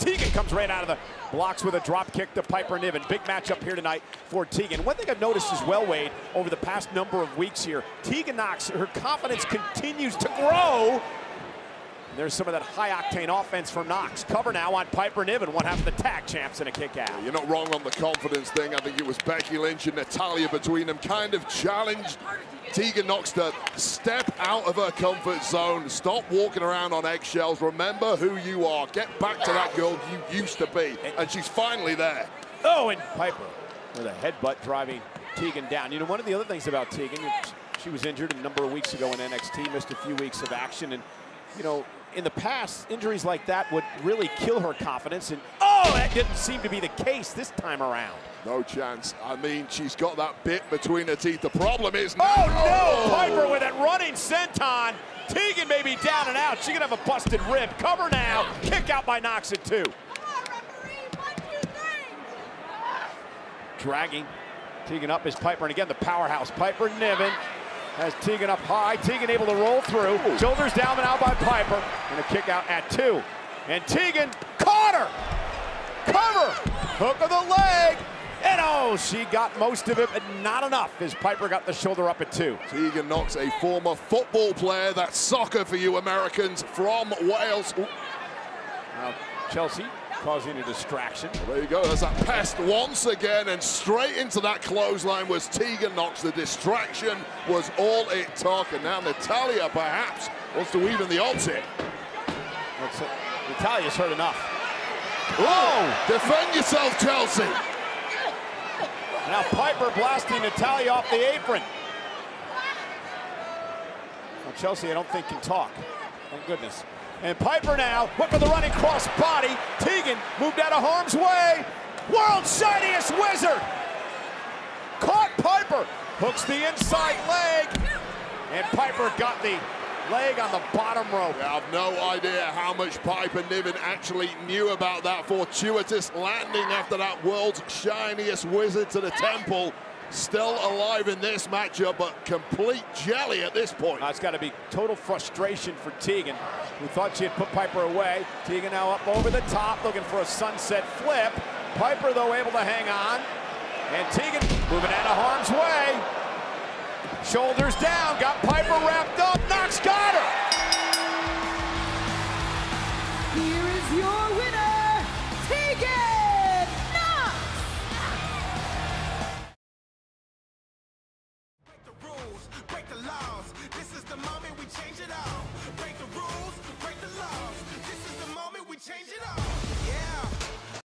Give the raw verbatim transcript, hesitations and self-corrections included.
Tegan comes right out of the blocks with a drop kick to Piper Niven. Big matchup here tonight for Tegan. One thing I've noticed as well, Wade, over the past number of weeks here, Tegan Nox, her confidence continues to grow. There's some of that high-octane offense from Nox. Cover now on Piper Niven, one half of the tag champs in a kick out. You're not wrong on the confidence thing. I think it was Becky Lynch and Natalya between them kind of challenged Tegan Nox to step out of her comfort zone, stop walking around on eggshells, remember who you are, get back to that girl you used to be, and she's finally there. Oh, and Piper with a headbutt driving Tegan down. You know, one of the other things about Tegan, she was injured a number of weeks ago in N X T, missed a few weeks of action, and you know, in the past, injuries like that would really kill her confidence, and oh, that didn't seem to be the case this time around. No chance. I mean, she's got that bit between her teeth. The problem is now. Oh, no! Oh. Piper with that running senton. Tegan may be down and out. She could have a busted rib. Cover now. Kick out by Nox at two. Dragging Tegan up is Piper, and again, the powerhouse. Piper Niven has Tegan up high. Tegan able to roll through. Ooh. Shoulders down and out by Piper. And a kick out at two. And Tegan caught her. Cover. Hook of the leg. And oh, she got most of it, but not enough as Piper got the shoulder up at two. Tegan Nox, a former football player. That's soccer for you Americans from Wales. Ooh. Now, Chelsea causing a distraction. Well, there you go, there's that pest once again, and straight into that clothesline was Tegan Nox. The distraction was all it took, and now Natalya perhaps wants to even the odds here. Natalya's hurt enough. Oh! Defend yourself, Chelsea! Now Piper blasting Natalya off the apron. Well, Chelsea, I don't think can talk. Thank goodness. And Piper now, look for the running cross body. Tegan moved out of harm's way. World's shiniest wizard. Caught Piper. Hooks the inside leg. And Piper got the leg on the bottom rope. I have no idea how much Piper Niven actually knew about that fortuitous landing after that world's shiniest wizard to the temple. Still alive in this matchup, but complete jelly at this point. Uh, it's got to be total frustration for Tegan, who thought she had put Piper away. Tegan now up over the top, looking for a sunset flip. Piper, though, able to hang on. And Tegan moving out of harm's way. Shoulders down, got Piper wrapped up. Nox got her. Here is your winner, Tegan Nox. Break the rules, break the laws. This is the moment we change it all. Break the rules, break the laws. This is the moment we change it all.